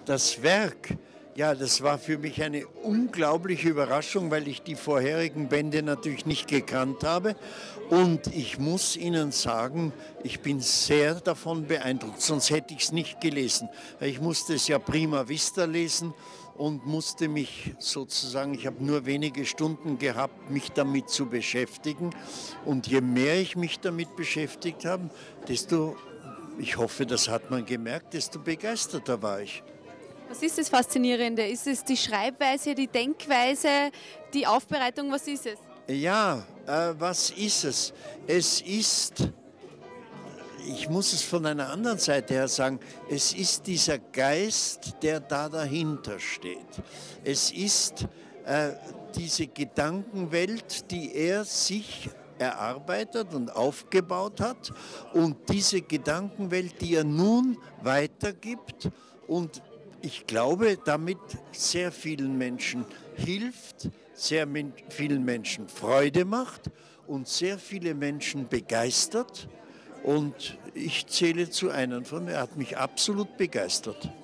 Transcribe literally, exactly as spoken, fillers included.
Das Werk, ja, das war für mich eine unglaubliche Überraschung, weil ich die vorherigen Bände natürlich nicht gekannt habe. Und ich muss Ihnen sagen, ich bin sehr davon beeindruckt, sonst hätte ich es nicht gelesen. Ich musste es ja prima vista lesen und musste mich sozusagen, ich habe nur wenige Stunden gehabt, mich damit zu beschäftigen. Und je mehr ich mich damit beschäftigt habe, desto, ich hoffe, das hat man gemerkt, desto begeisterter war ich. Was ist das Faszinierende? Ist es die Schreibweise, die Denkweise, die Aufbereitung? Was ist es? Ja, äh, was ist es? Es ist, ich muss es von einer anderen Seite her sagen, es ist dieser Geist, der da dahinter steht. Es ist äh, diese Gedankenwelt, die er sich erarbeitet und aufgebaut hat und diese Gedankenwelt, die er nun weitergibt und ich glaube, damit sehr vielen Menschen hilft, sehr vielen Menschen Freude macht und sehr viele Menschen begeistert. Und ich zähle zu einem von, er hat mich absolut begeistert.